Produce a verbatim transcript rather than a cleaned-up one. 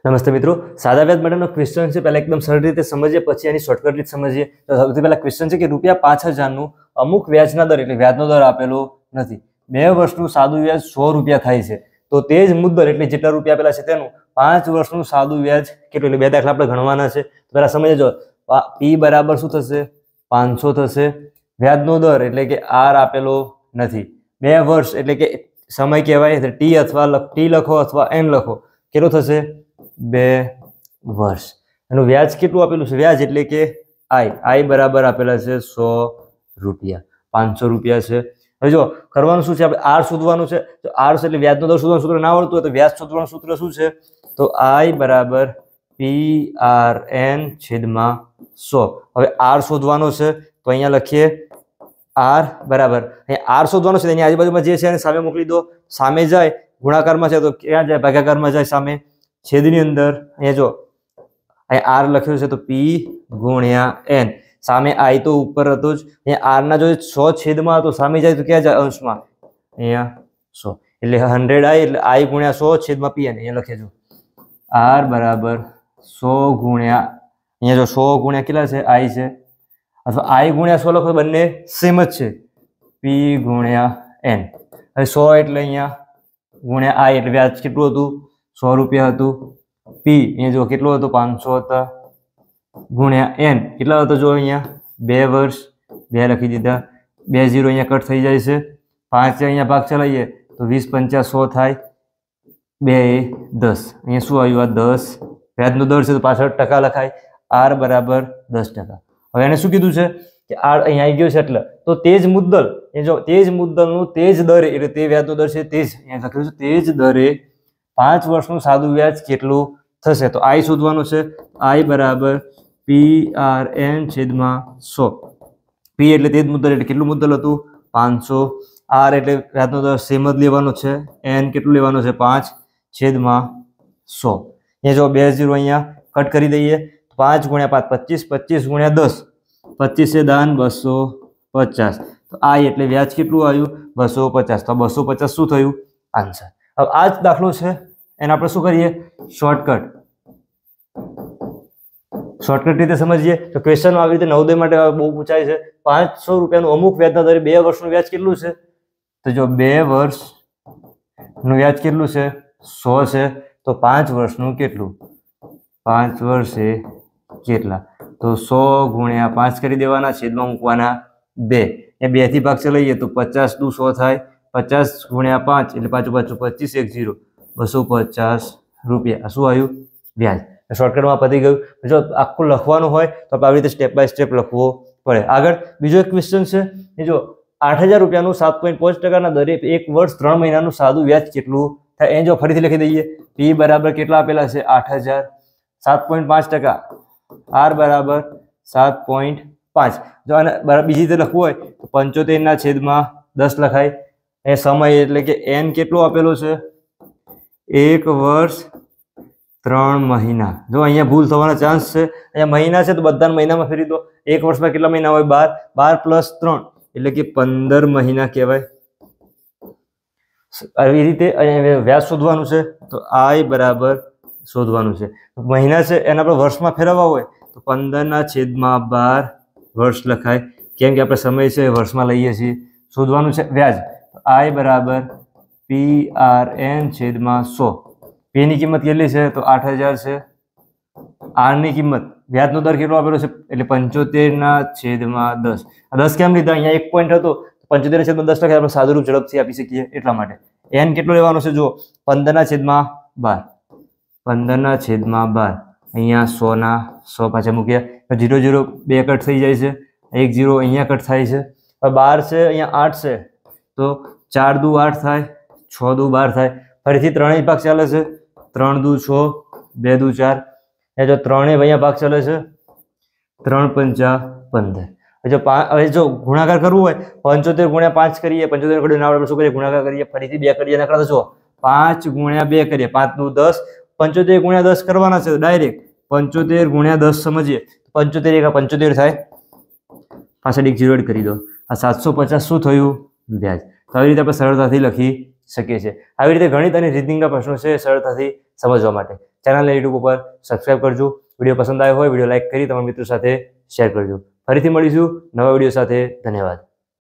नमस्ते मित्रों, सादा व्याज माटेनो क्वेश्चन है। पहला एकदम सरल रीते समझिए, पछी आनी शॉर्टकट रीत समझिए। तो सौथी पहला क्वेश्चन है कि रूपिया पांच हजार नु अमुक व्याजना दर एटले व्याजनो दर आपेलो नथी। बे वर्षनु सादु व्याज सौ रुपया थाय छे, तो तेज मुद्दल एटले जेटला रुपया आपेला छे तेनु पांच वर्षनु सादु व्याज केटलुं, एटले बे दाखला आपणे गणवाना छे। तो पहला समझજો, पी बराबर शुं थशे? पांच सौ थशे। व्याजनो दर एटले के आर आपेलो नथी। बे वर्ष एटले के समय कहेवाय, टी अथवा टी लखो अथवा एन लखो, केटलो थशे? बे वर्ष। एनु व्याज केटलुं आपेलुं छे? व्याज एटले के आई आई बराबर आपेला छे सौ रुपया, पांच सौ रुपया छे। हवे जो करवानुं शुं छे, आपणे आर शोधवानुं छे। तो आर छे एटले व्याजनो दर शोधवानुं सूत्र ना आवडतुं होय तो व्याज शोधवानुं सूत्र शुं छे? तो आई बराबर पी आर एन छेदमां सौ। हवे आर शोधवानो छे तो अहींया लखीए आर बराबर, अहींया आर शोधवानो छे, एनी आजुबाजुमां जे छे एने सामे मोकली दो। सामे जाय गुणाकारमां छे तो क्यां जाय? भागाकारमां जाय सामे। छेदनी अंदर अहींया जो अहींया आर लख्यो छे तो पी गुण्या एन, सामे आई तो उपर हतो ज। अहींया आर ना जो सौ छेदमां तो सामे जाय तो क्या जाय? अंशमां। अहींया सौ एटले हंड्रेड आई एटले आई गुण्या सौ छेदमां पी एन। अहींया लखीए जो आर बराबर सौ गुण्या, अहींया जो सौ गुण्या केटला छे? आई छे, अथवा आई गुण्या सौ लखो, बंने सेम ज छे। पी गुण्या एन। हवे सौ एटले अहींया गुण्या आई एटले व्याज केटલું હતું? सौ रुपया हतुं। पी अहींया जो केटलो हतो? पांच सौ हता। गुण्या एन केटला हतो? जो अहींया बे वर्ष, बे लखी दीधा। बे जीरो अहींया कट थई जाय छे। पांच अहींया भाग चलावीए तो वीस पंचा सौ थाय। बे दस, अहींया शुं आव्युं? आ दस। व्याजनो दर छे तो पाछळ टका लखाय। आर बराबर दस टका। हवे एने शुं कीधुं छे कि आर अहींया आई गयो छे એટલે तो तेज मुद्दल, ए जो तेज मुद्दलनुं तेज दरे એટલે ते व्याजनो दर छे तेज, अहींया લખ્યું છે तेज दरे पांच वर्षનું सादું व्याज કેટલું થશે? तो आई शोधવાનું છે। आई बराबर पी आर एन छेदમાં सौ। पी એટલે તેજ મુદ્દલ એટલે કેટલું મુદ્દલ હતું? पांच सौ। आर એટલે વ્યાજનો દર સેમ જ લેવાનો છે। एन કેટલું લેવાનો છે? पांच छेदમાં सौ। ये जो बे जीरो अहींया कट करी दईए। पांच गुण्या पांच पच्चीस, पच्चीस गुण्या दस, पच्चीस से दान बसो पचास। तो आई एटले व्याज केटલું આવ્યું? बसो पचास। तो बसो पचास शुं थयुं? आंसर। अब आज दाखलो है एने आपणे शुं करीए? शॉर्टकट शॉर्टकट रीते समझिए। तो क्वेश्चन आ रीते नवोदय माटे बहु पूछाय छे। पांच सौ रुपयानुं अमुक व्याजना दरे बे वर्षनुं व्याज केटલું छे? तो जो बे वर्षनुं व्याज केटલું छे? सौ छे। तो पांच वर्षनुं केटલું? पांच वर्षे केटला? तो सौ गुण्या पांच करी देवाना, छेदमां मूकवाना बे। ए बे थी भाग चलावीए तो पचास दू सौ थाय। पचास गुण्या पांच एटले पांचो पांचो पच्चीस, एक जीरो बसो पचास रुपया। शुं आव्युं? व्याज। शॉर्टकट में पती गयुं। जो आखुं लखवानुं होय तो आपणे आ रीते स्टेप बाय स्टेप लखवो पड़े। आगळ बीजो एक क्वेश्चन छे, ए जो आठ हजार रुपयानुं सात पॉइंट पांच टकाना दरे एक वर्ष त्रण महीनानुं सादुं व्याज केटલું थाय? ए जो फरीथी लखी दईए। पी बराबर केटला आपेला छे? आठ हजार। सात पॉइंट पांच टका। आर बराबर सात पॉइंट पांच। जो आने बीजी रीते लखवुं होय तो पंचोतेर ना छेदमां दस लखाय। ए समय एटले के एन केटलो आपेलो छे? एक वर्ष त्रण महीना। जो अहींया भूल थवाना चांस छे। अहींया महीना छे तो बधा महीनामां फेरवी दो। एक वर्षमां केटला महीना होय? बार। बार प्लस त्रण एटले के पंदर महीना कहेवाय। આવી રીતે અહીંયા વ્યાજ શોધવાનું છે। તો आई बराबर શોધવાનું છે। મહિના છે એને આપણે વર્ષમાં ફેરવવા હોય તો पंदर ના છેદમાં बार વર્ષ લખાય, કેમ કે આપણે સમય છે વર્ષમાં લઈએ છીએ। શોધવાનું છે વ્યાજ। आई बराबर पी आर एन छेदमां सौ। पी ની કિંમત કેટલી છે? તો आठ हजार છે। आर ની કિંમત, વ્યાજનો દર કેટલો આપેલો છે? એટલે पंचोतेर ના છેદમાં दस। दस કેમ લીધા? અહીંયા એક પોઈન્ટ હતો, पंचोतेर ના છેદમાં दस લખાય, આપણે સાદું રૂપ ઝડપથી આપી શકીએ એટલા માટે। एन કેટલો લેવાનો છે? જો पंदर ના છેદમાં बार, पंदर ના છેદમાં बार। અહીંયા सौ ના सौ પાછા મૂક્યા તો जीरो जीरो બે કટ થઈ જાય છે। एक जीरो અહીંયા કટ થાય છે। હવે बार છે, અહીંયા आठ છે तो चार दू आठ थाय, छ दू बार थाय। फरीथी त्रणेय भाग चाले छे। त्रण दू छ, बे दू चार। ए जो त्रणेय अहींया भाग चले छे। त्रण पंचा पंदर। जो हवे जो गुणाकार करवो होय पंचोतेर गुण्या पांच करीए। पंचोतेर गुण्या ना आपणे शुं करीए? गुणाकार करीए। फरीथी बे करीए एना करता जो पांच गुण्या बे करीए, पांच दू दस। पंचोतेर गुण्या दस करवाना छे डायरेक्ट। पंचोतेर गुण्या दस समझिए। पंचोतेर एका पंचोतेर थाय, पाछळ एक जीरो एड करी दो। आ सात सौ पचास शुं थयुं? व्याज। तो આવી રીતે આપણે સરળતાથી લખી શકીએ છીએ। આવી રીતે ગણિત અને રીઝનિંગના પ્રશ્નો છે સરળતાથી સમજવા માટે। ચેનલને યુટ્યુબ ઉપર સબસ્ક્રાઇબ કરજો. વિડીયો પસંદ આવ્યો હોય વિડીયો લાઇક કરી તમારા મિત્રો સાથે શેર કરજો. ફરીથી મળીશું નવા વિડીયો સાથે. ધન્યવાદ.